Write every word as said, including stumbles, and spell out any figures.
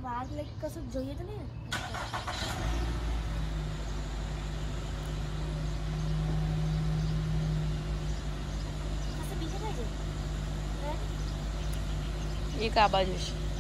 વાઘ લાઈક કશું જોઈએ તો નહીં એક આ બાજુ છે